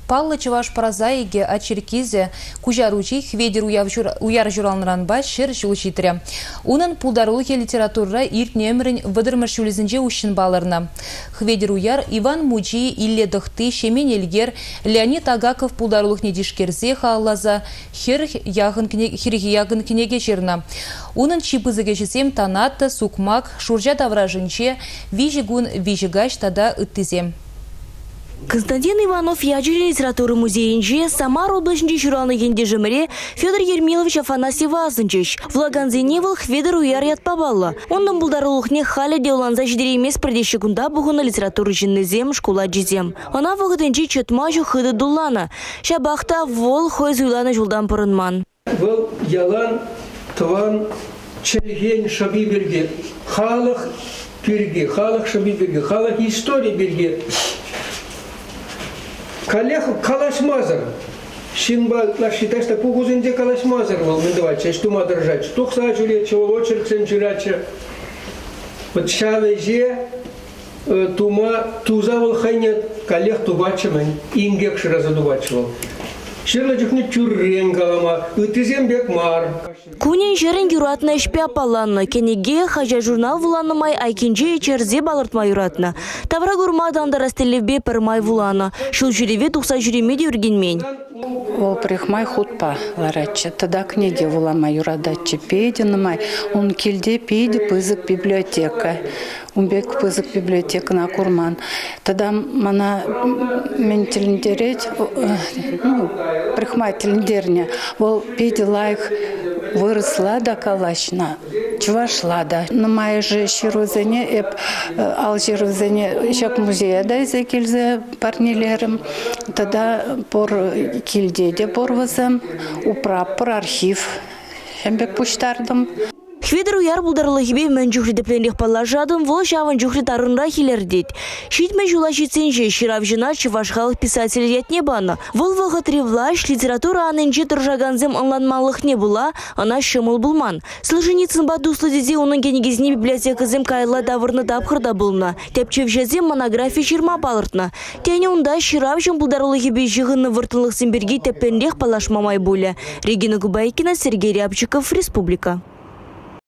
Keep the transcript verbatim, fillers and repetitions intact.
Паллы чываш паразайге ачеркизе кужаручи хведер уяр журалнранба шер жылчитре. Унын пулдарулыхе литература иртне өмірін выдырмыш юлизінже ущын балырна. Хведер уяр Иван Мучи, Илле Дыхты, Шемен Эльгер, Леонид Агаков пулдарулыхне дишкерзе хааллаза хер ягын кнеге жерна. Унын чипызыге жесем танатты, сукмак, шуржа тавражынче, вижигун вижигаш тада ыттызем. Константин Иванов яджили литературы музейинче Самар облачнче журалны енде жемре Федор Ермилович Афанасьев азынчеш. Влаганзене выл Хведер уяр ятпабалла. Ондан булдарулухне халя деуланза жидеремес предещи кунда бугуна литературы жиннезем школа жизем. Она вогытенче чөтмажу хыды дуллана. Шабахта вол хой зуйланы жулдан пырынман. Выл ялан тван челген шаби берге. Халық берге, халық шаби берге, халық история берге. Коллег калашмазар. Шинба лашиташта пугузинде калашмазар был мендовать, что ма держать. Тухса жуле, чего очередь сенчурача. Вот шавеже тума тузавал хайнет коллег тубачмен ингекш разодувачвал. Шерлачухне тюренгалама, утизем бек мар. Кунен жерен юратна ишпя паланна, кенеге хажа журнал вуланымай айкинже черзе балыртма юратна. Тавра гурмадан да растелевбе пермай вулана. Шул жюреве тухса жюремеде ургенмень. Ол прихмай хутпа ларача, тогда книги вулама юрадача пейденымай, он кильде пейде пызык библиотека. Умбек пызык библиотека на курман. Тогда мана мен телендереть, ну, прихмай телендерня, ол пейде лайх выросла да калашна, чувашла да. На моей же щирузене, эп алжирузене, шак музея да из-за кильзе парнилером, тогда пор кильде пор вазам, управ пор архив, эмбек пуштардым. Хведер уяр булдарлыхибе мен жухри депленлих паллажадым, вол жавын жухри тарынра хилердет. Шитме жула житсенже ширавжина чувашхалық писатель ятне бана. Вол вағытри влаш литература анынче тұржаганзем анланмалық не була, ана шымыл булман. Солженицын бадуслы дезе оның кенегізіне библиотеказем кайла давырны дапқырда булна. Тепчевжезем монография жирма балыртна. Тәне унда ширавжын булдарлыхибе жығынны выртынлық симберге тепленлих палашмамай буля. Регина Губайкина, Сергей Рябчиков, Республика.